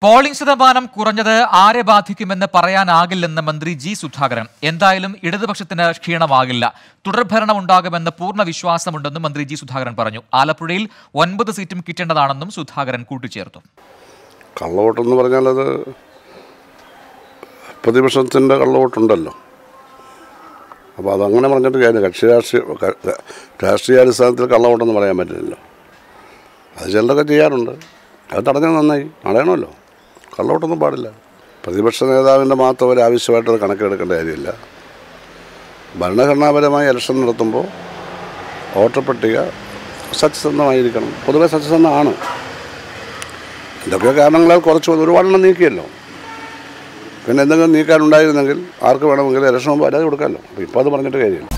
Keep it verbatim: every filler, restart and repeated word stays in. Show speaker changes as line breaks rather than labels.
Polling ശതമാനം കുറഞ്ഞത് ആരെ ബാധിക്കുമെന്ന് പറയാനാകില്ലെന്ന് മന്ത്രി ജി സുധാകരൻ. എന്തായാലും ഇടതുപക്ഷത്തിന് ക്ഷീണമാകില്ല, തുടർഭരണം ഉണ്ടാകുമെന്ന് പൂർണ്ണ വിശ്വാസമുണ്ടെന്നും മന്ത്രി ജി സുധാകരൻ പറഞ്ഞു. ആലപ്പുഴയിൽ ഒൻപത് സീറ്റും കിട്ടേണ്ടതാണെന്നും സുധാകരൻ കൂട്ടിച്ചേർത്തു.
കള്ളവോട്ടെന്ന് പറഞ്ഞാൽ അത് പ്രതിപക്ഷത്തിൻ്റെ കള്ളവോട്ടുണ്ടല്ലോ. അപ്പോൾ അതങ്ങനെ പറഞ്ഞിട്ട് കാര്യം കക്ഷി രാഷ്ട്രീയ രാഷ്ട്രീയാടിസ്ഥാനത്തിൽ കള്ളവോട്ടെന്ന് പറയാൻ പറ്റില്ലല്ലോ. അത് ചിലരൊക്കെ ചെയ്യാറുണ്ട്. അത് തടഞ്ഞാൽ നന്നായി, നടയണമല്ലോ. കള്ളവോട്ടൊന്നും പാടില്ല. പ്രതിപക്ഷ നേതാവിൻ്റെ മാത്രം ഒരു ആവശ്യമായിട്ടത് കണക്കിലെടുക്കേണ്ട കാര്യമില്ല. ഭരണഘടനാപരമായി ഇലക്ഷൻ നടത്തുമ്പോൾ വോട്ടർ പട്ടിക സത്യസന്ധമായിരിക്കണം. പൊതുവെ സത്യസന്ധമാണ്. എന്തൊക്കെയോ കാരണങ്ങളാൽ കുറച്ച് ഒരുപാടെണ്ണം നീക്കിയല്ലോ. പിന്നെ എന്തെങ്കിലും നീക്കാനുണ്ടായിരുന്നെങ്കിൽ ആർക്ക് വേണമെങ്കിലും ഇലക്ഷൻ മുമ്പ് പരാതി കൊടുക്കാമല്ലോ. അപ്പോൾ ഇപ്പോൾ അത് പറഞ്ഞിട്ട് കാര്യമില്ല.